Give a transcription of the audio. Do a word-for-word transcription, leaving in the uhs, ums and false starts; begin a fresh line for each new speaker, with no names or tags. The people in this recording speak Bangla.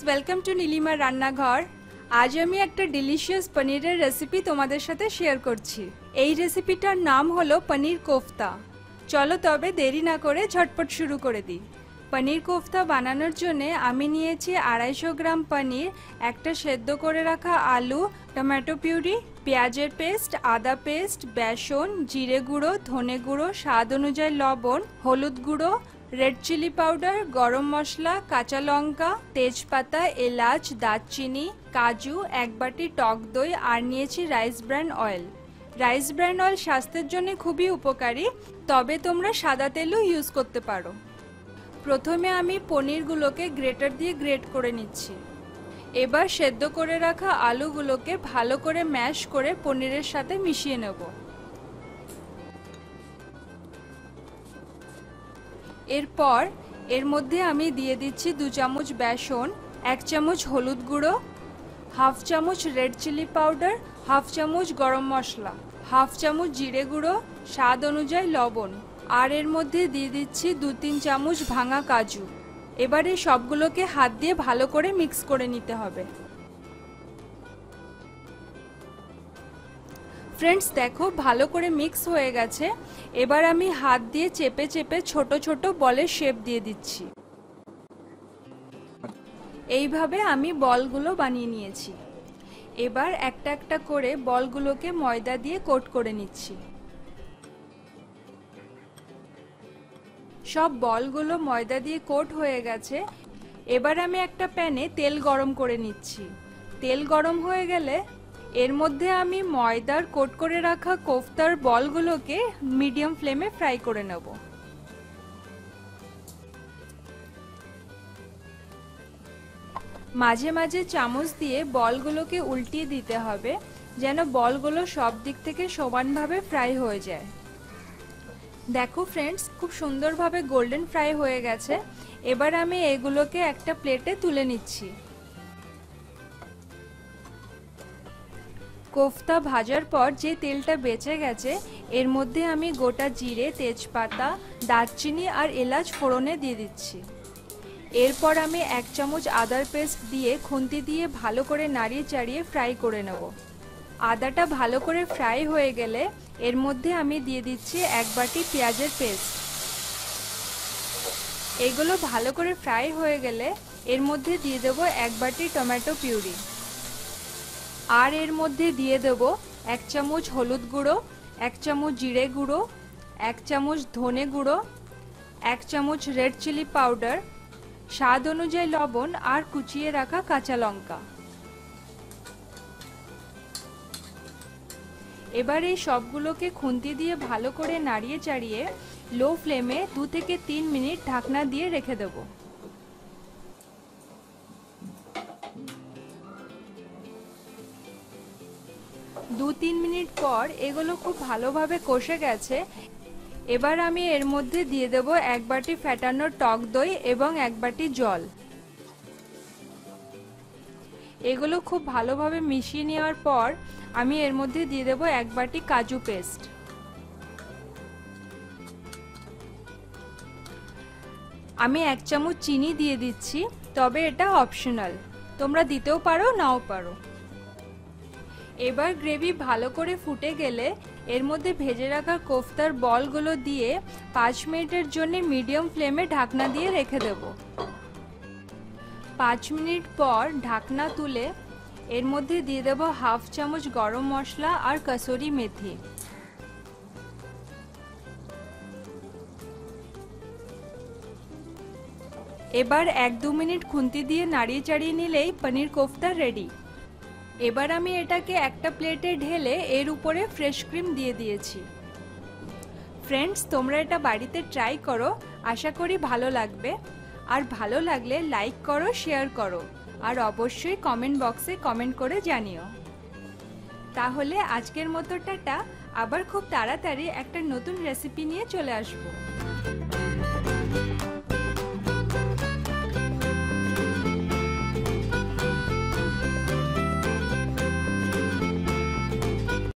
ওয়েলকাম টু নীলিমা রান্নাঘর। আজ আমি একটা ডিলিশিয়াস পনিরের রেসিপি তোমাদের সাথে শেয়ার করছি। এই রেসিপিটার নাম হলো পনির কোফতা। চলো তবে দেরি না করে ঝটপট শুরু করে দিই। পনির কোফতা বানানোর জন্য আমি নিয়েছি আড়াইশো গ্রাম পনির, একটা সেদ্ধ করে রাখা আলু, টমেটো পিউরি, পেঁয়াজের পেস্ট, আদা পেস্ট, বেসন, জিরে গুঁড়ো, ধনে গুঁড়ো, স্বাদ অনুযায়ী লবণ, হলুদ গুঁড়ো, রেড চিলি পাউডার, গরম মশলা, কাঁচা লঙ্কা, তেজপাতা, এলাচ, দারচিনি, কাজু, এক বাটি টক দই আর নিয়েছি rice bran oil. Rice bran oil স্বাস্থ্যের জন্য খুবই উপকারী, তবে তোমরা সাদা তেলও ইউজ করতে পারো। প্রথমে আমি পনিরগুলোকে গ্রেটার দিয়ে গ্রেট করে নিচ্ছি। এবার সেদ্ধ করে রাখা আলুগুলোকে ভালো করে ম্যাশ করে পনিরের সাথে মিশিয়ে নেব। এরপর এর মধ্যে আমি দিয়ে দিচ্ছি দু চামচ বেসন, এক চামচ হলুদ গুঁড়ো, হাফ চামচ রেড চিলি পাউডার, হাফ চামচ গরম মশলা, হাফ চামচ জিরে গুঁড়ো, স্বাদ অনুযায়ী লবণ, আর এর মধ্যে দিয়ে দিচ্ছি দু তিন চামচ ভাঙা কাজু। এবারে সবগুলোকে হাত দিয়ে ভালো করে মিক্স করে নিতে হবে। ফ্রেন্ডস দেখো ভালো করে মিক্স হয়ে গেছে। এবার আমি হাত দিয়ে চেপে চেপে ছোট ছোট বলের শেপ দিয়ে দিচ্ছি। এইভাবে আমি বলগুলো বানিয়ে নিয়েছি। এবার একটা একটা করে বলগুলোকে ময়দা দিয়ে কোট করে নিচ্ছি। সব বলগুলো ময়দা দিয়ে কোট হয়ে গেছে। এবার আমি একটা প্যানে তেল গরম করে নিচ্ছি। তেল গরম হয়ে গেলে এর মধ্যে আমি ময়দার কোট করে রাখা কোফতার বলগুলোকে মিডিয়াম ফ্লেমে ফ্রাই করে নেব। মাঝে মাঝে চামচ দিয়ে বলগুলোকে উল্টিয়ে দিতে হবে, যেন বলগুলো সব দিক থেকে সমানভাবে ফ্রাই হয়ে যায়। দেখো ফ্রেন্ডস খুব সুন্দরভাবে গোল্ডেন ফ্রাই হয়ে গেছে। এবার আমি এগুলোকে একটা প্লেটে তুলে নিচ্ছি। কোফতা ভাজার পর যে তেলটা বেঁচে গেছে এর মধ্যে আমি গোটা জিরে, তেজপাতা, দারচিনি আর এলাচ ফোড়নে দিয়ে দিচ্ছি। এরপর আমি এক চামচ আদার পেস্ট দিয়ে খুন্তি দিয়ে ভালো করে নাড়িয়ে চাড়িয়ে ফ্রাই করে নেব। আদাটা ভালো করে ফ্রাই হয়ে গেলে এর মধ্যে আমি দিয়ে দিচ্ছি এক বাটি পেঁয়াজের পেস্ট। এগুলো ভালো করে ফ্রাই হয়ে গেলে এর মধ্যে দিয়ে দেব এক বাটি টমেটো পিউরি, আর এর মধ্যে দিয়ে দেব এক চামচ হলুদ গুঁড়ো, এক চামচ জিরে গুঁড়ো, এক চামচ ধনে গুঁড়ো, এক চামচ রেড চিলি পাউডার, স্বাদ অনুযায়ী লবণ আর কুচিয়ে রাখা কাঁচা লঙ্কা। এবার এই সবগুলোকে খুন্তি দিয়ে ভালো করে নাড়িয়ে চাড়িয়ে লো ফ্লেমে দু থেকে তিন মিনিট ঢাকনা দিয়ে রেখে দেব। দু তিন মিনিট পর এগুলো খুব ভালোভাবে কষে গেছে। এবার আমি এর মধ্যে দিয়ে দেব এক বাটি ফ্যাটানো টক দই এবং এক বাটি জল। এগুলো খুব ভালোভাবে মিশিয়ে নেওয়ার পর আমি এর মধ্যে দিয়ে দেব এক বাটি কাজু পেস্ট। আমি এক চামচ চিনি দিয়ে দিচ্ছি, তবে এটা অপশনাল, তোমরা দিতেও পারো নাও পারো। এবার গ্রেভি ভালো করে ফুটে গেলে এর মধ্যে ভেজে রাখা কোফতার বলগুলো দিয়ে পাঁচ মিনিটের জন্য মিডিয়াম ফ্লেমে ঢাকনা দিয়ে রেখে দেব। পাঁচ মিনিট পর ঢাকনা তুলে এর মধ্যে দিয়ে দেব হাফ চামচ গরম মশলা আর কসুরি মেথি। এবার এক দু মিনিট খুন্তি দিয়ে নাড়িয়ে চাড়িয়ে নিলেই পনির কোফতা রেডি। এবার আমি এটাকে একটা প্লেটে ঢেলে এর উপরে ফ্রেশ ক্রিম দিয়ে দিয়েছি। ফ্রেন্ডস তোমরা এটা বাড়িতে ট্রাই করো, আশা করি ভালো লাগবে। আর ভালো লাগলে লাইক করো, শেয়ার করো, আর অবশ্যই কমেন্ট বক্সে কমেন্ট করে জানিও। তাহলে আজকের মতো টাটা, আবার খুব তাড়াতাড়ি একটা নতুন রেসিপি নিয়ে চলে আসবো।